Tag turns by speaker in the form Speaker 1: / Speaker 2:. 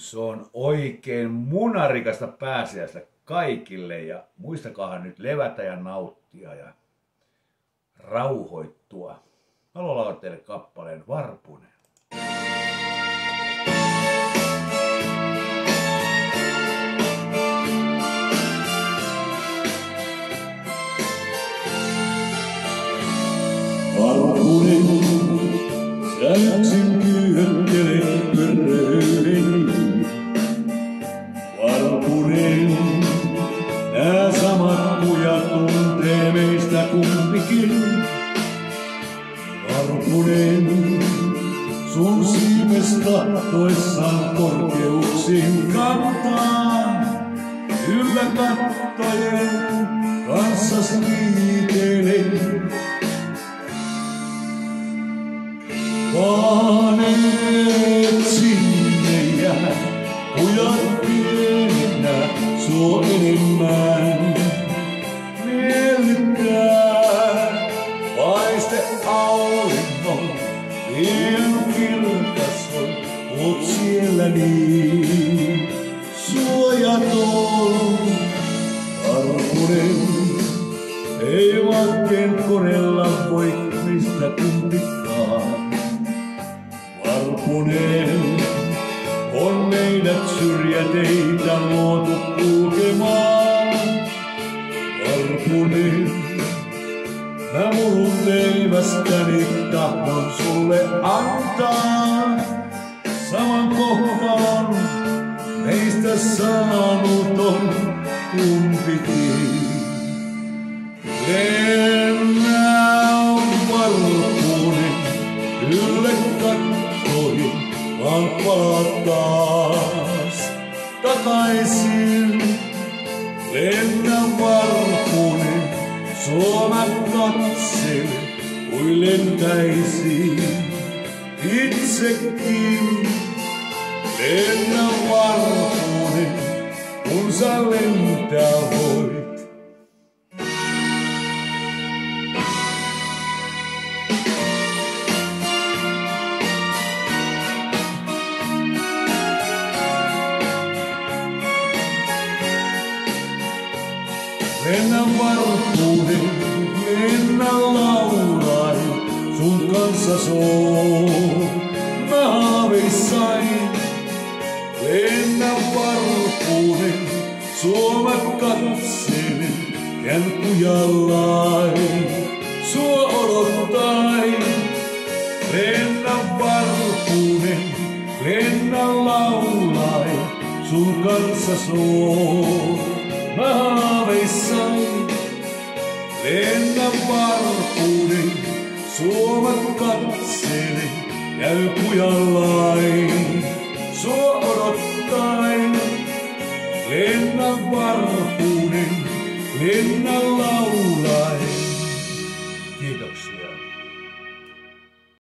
Speaker 1: Se on oikein munarikasta pääsiäistä kaikille ja muistakaahan nyt levätä ja nauttia ja rauhoittua. Mä haluan laulaa teille kappaleen Varpunen.
Speaker 2: Varpunen, sä yksin kyöttelet pörröihin. Varpunen, nää samat pujat tuntee meistä kumpikin. Varpunen, sun siimes tahtoissaan korkeuksiin kantaa. Yllä kattojen kanssas liitelen. Vaan et sinne jää, pujat pieninä sua enemmän miellyttää. Paiste auringon, liian kirkas on, oot siellä niin suojaton. Varpunen, ei vaan kenkorella voi mistä kumpikaan. Varpunen, on meidät syrjäteitä luotu kulkemaan. Varpunen, mä mun leivästäni tahdon sulle antaa. Saman kohtalon meistä saanut on kumpikin. Lennä on varpunen, ylle kattoihin, vaan palaa taas takaisin. Lennä varpunen, sua mä katselen, kuin lentäisin itsekin. Lennä varpunen, kun sä lentää voit. Lennä varpunen, lennä laulain, sun kanssas oon mä haaveissain. Lennä varpunen, sua mä katselen, jään kujallain, sua odottain. Lennä varpunen, lennä laulain, sun kanssas oon mä haaveissain. Lennä varpunen, sua mä katselen, käy kujallain, sua odottain. Lennä varpunen, lennä laulain.